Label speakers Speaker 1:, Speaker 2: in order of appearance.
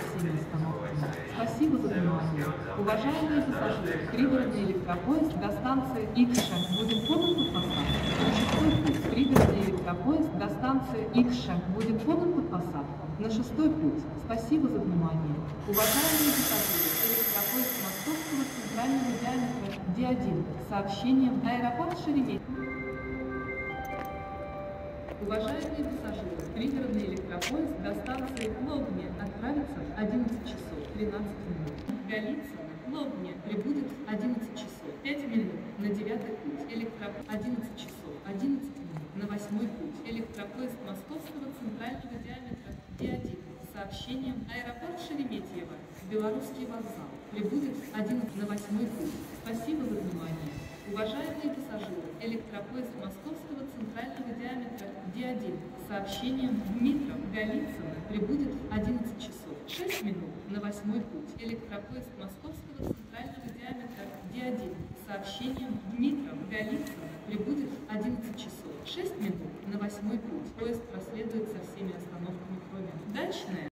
Speaker 1: всеми остановками. Спасибо за внимание. Уважаемые пассажиры, пригородный электропоезд до станции Икша будет подан под посадку. На шестой путь пригородный электропоезд до станции Икша будет подан под посадку. На шестой путь. Спасибо за внимание. Уважаемые пассажиры, электропоезд Московского центрального диаметра Д1 с сообщением аэропорт Шереметьево. Уважаемые пассажиры, пригородный электропоезд до станции Лобня отправится в 11 часов 13 минут. Голицыно, Лобня прибудет в 11 часов 5 минут. На 9-й путь электропоезд 11 часов 11 минут. На 8-й путь электропоезд Московского центрального диаметра Д1 с сообщением аэропорт Шереметьево, Белорусский вокзал прибудет в 11 на 8-й путь. Спасибо за внимание. Уважаемые пассажиры, электропоезд Московского центрального диаметра Д1 с сообщением Дмитров Голицыно прибудет в 11 часов 6 минут. На 8-й путь электропоезд Московского центрального диаметра Д1 с сообщением Дмитров Голицыно прибудет в 11 часов 6 минут. На 8-й путь поезд проследует со всеми остановками, кроме Дачная.